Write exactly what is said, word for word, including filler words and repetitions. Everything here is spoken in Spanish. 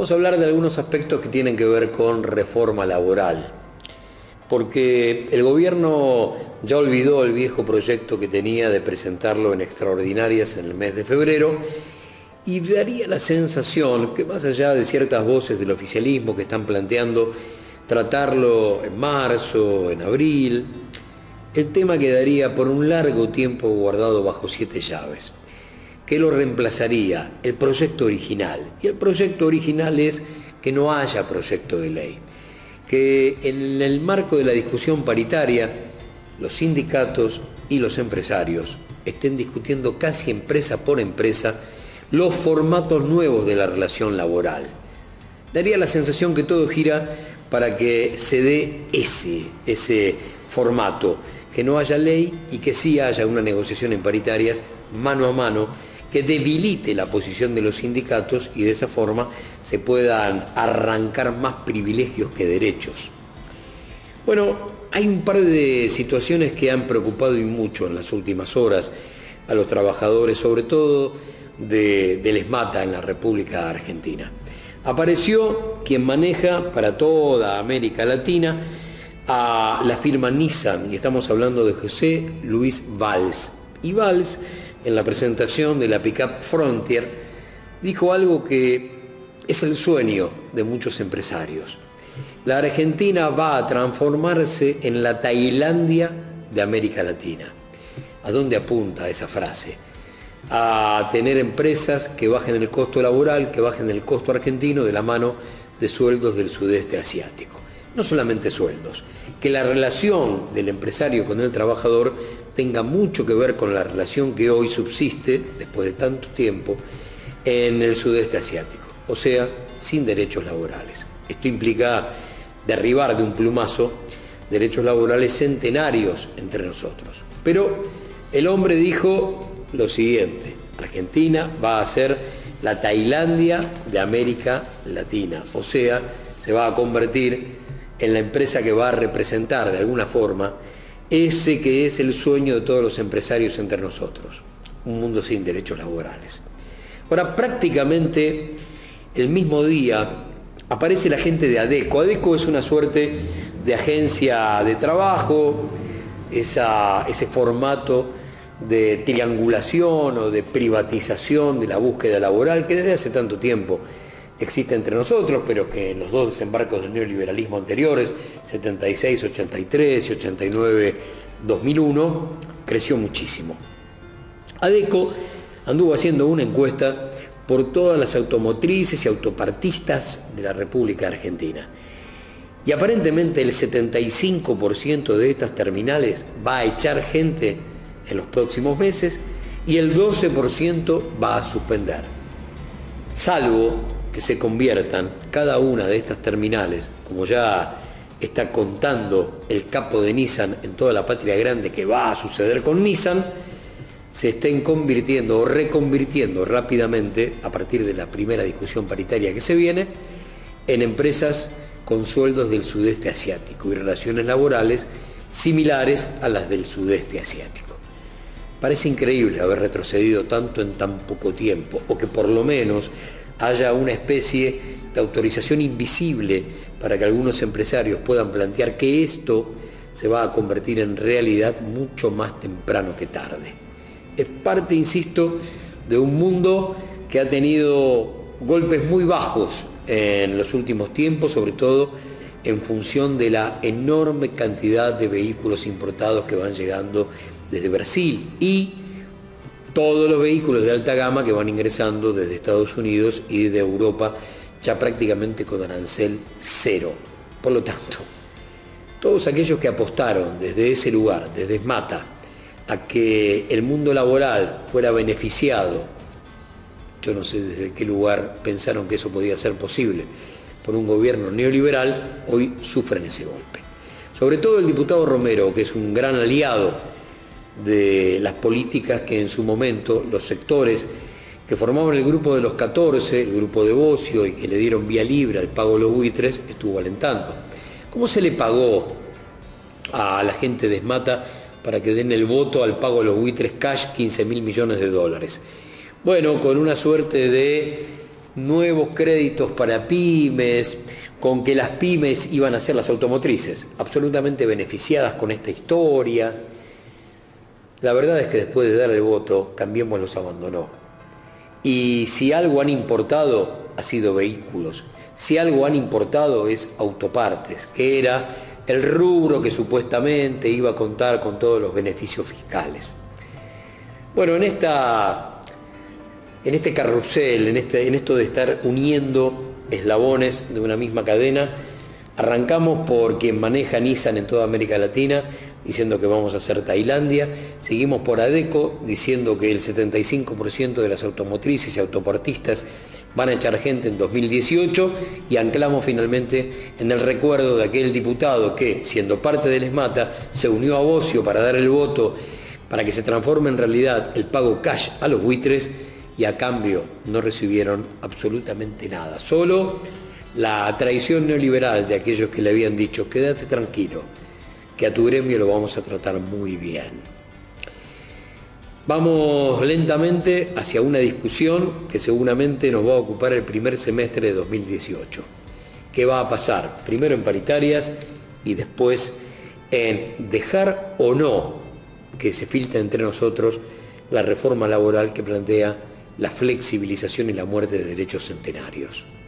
Vamos a hablar de algunos aspectos que tienen que ver con reforma laboral, porque el gobierno ya olvidó el viejo proyecto que tenía de presentarlo en extraordinarias en el mes de febrero, y daría la sensación que, más allá de ciertas voces del oficialismo que están planteando tratarlo en marzo, en abril, el tema quedaría por un largo tiempo guardado bajo siete llaves. ¿Qué lo reemplazaría? El proyecto original. Y el proyecto original es que no haya proyecto de ley. Que en el marco de la discusión paritaria, los sindicatos y los empresarios estén discutiendo casi empresa por empresa los formatos nuevos de la relación laboral. Daría la sensación que todo gira para que se dé ese, ese formato, que no haya ley y que sí haya una negociación en paritarias mano a mano que debilite la posición de los sindicatos y de esa forma se puedan arrancar más privilegios que derechos. Bueno, hay un par de situaciones que han preocupado y mucho en las últimas horas a los trabajadores, sobre todo de, del ESMATA en la República Argentina. Apareció quien maneja para toda América Latina a la firma Nissan, y estamos hablando de José Luis Valls. Y Valls, en la presentación de la pick-up Frontier, dijo algo que es el sueño de muchos empresarios. La Argentina va a transformarse en la Tailandia de América Latina. ¿A dónde apunta esa frase? A tener empresas que bajen el costo laboral, que bajen el costo argentino de la mano de sueldos del sudeste asiático. No solamente sueldos, que la relación del empresario con el trabajador tenga mucho que ver con la relación que hoy subsiste, después de tanto tiempo, en el sudeste asiático, o sea, sin derechos laborales. Esto implica derribar de un plumazo derechos laborales centenarios entre nosotros. Pero el hombre dijo lo siguiente: Argentina va a ser la Tailandia de América Latina, o sea, se va a convertir en la empresa que va a representar de alguna forma ese que es el sueño de todos los empresarios entre nosotros, un mundo sin derechos laborales. Ahora, prácticamente el mismo día aparece la gente de ADECO. ADECO es una suerte de agencia de trabajo, esa, ese formato de triangulación o de privatización de la búsqueda laboral que desde hace tanto tiempo existe entre nosotros, pero que en los dos desembarcos del neoliberalismo anteriores, setenta y seis, ochenta y tres y ochenta y nueve, dos mil uno, creció muchísimo. ADECO anduvo haciendo una encuesta por todas las automotrices y autopartistas de la República Argentina. Y aparentemente el setenta y cinco por ciento de estas terminales va a echar gente en los próximos meses y el doce por ciento va a suspender. Salvo que se conviertan cada una de estas terminales, como ya está contando el capo de Nissan en toda la patria grande que va a suceder con Nissan, se estén convirtiendo o reconvirtiendo rápidamente, a partir de la primera discusión paritaria que se viene, en empresas con sueldos del sudeste asiático y relaciones laborales similares a las del sudeste asiático. Parece increíble haber retrocedido tanto en tan poco tiempo, o que por lo menos haya una especie de autorización invisible para que algunos empresarios puedan plantear que esto se va a convertir en realidad mucho más temprano que tarde. Es parte, insisto, de un mundo que ha tenido golpes muy bajos en los últimos tiempos, sobre todo en función de la enorme cantidad de vehículos importados que van llegando desde Brasil y todos los vehículos de alta gama que van ingresando desde Estados Unidos y desde Europa, ya prácticamente con arancel cero. Por lo tanto, todos aquellos que apostaron desde ese lugar, desde ESMATA, a que el mundo laboral fuera beneficiado, yo no sé desde qué lugar pensaron que eso podía ser posible, por un gobierno neoliberal, hoy sufren ese golpe. Sobre todo el diputado Romero, que es un gran aliado de las políticas que en su momento los sectores que formaban el grupo de los catorce, el grupo de Bocio, y que le dieron vía libre al pago de los buitres, estuvo alentando. ¿Cómo se le pagó a la gente de ESMATA para que den el voto al pago de los buitres cash, quince mil millones de dólares? Bueno, con una suerte de nuevos créditos para pymes, con que las pymes iban a ser las automotrices absolutamente beneficiadas con esta historia. La verdad es que después de dar el voto, Cambiemos los abandonó. Y si algo han importado, ha sido vehículos. Si algo han importado es autopartes, que era el rubro que supuestamente iba a contar con todos los beneficios fiscales. Bueno, en esta, en este carrusel, en, este, en esto de estar uniendo eslabones de una misma cadena, arrancamos por quien maneja Nissan en toda América Latina, diciendo que vamos a hacer Tailandia. Seguimos por ADECO, diciendo que el setenta y cinco por ciento de las automotrices y autopartistas van a echar gente en dos mil dieciocho, y anclamos finalmente en el recuerdo de aquel diputado que, siendo parte del ESMATA, se unió a Bocio para dar el voto para que se transforme en realidad el pago cash a los buitres, y a cambio no recibieron absolutamente nada, solo la traición neoliberal de aquellos que le habían dicho: quédate tranquilo, que a tu gremio lo vamos a tratar muy bien. Vamos lentamente hacia una discusión que seguramente nos va a ocupar el primer semestre de dos mil dieciocho. ¿Qué va a pasar? Primero en paritarias y después en dejar o no que se filtre entre nosotros la reforma laboral que plantea la flexibilización y la muerte de derechos centenarios.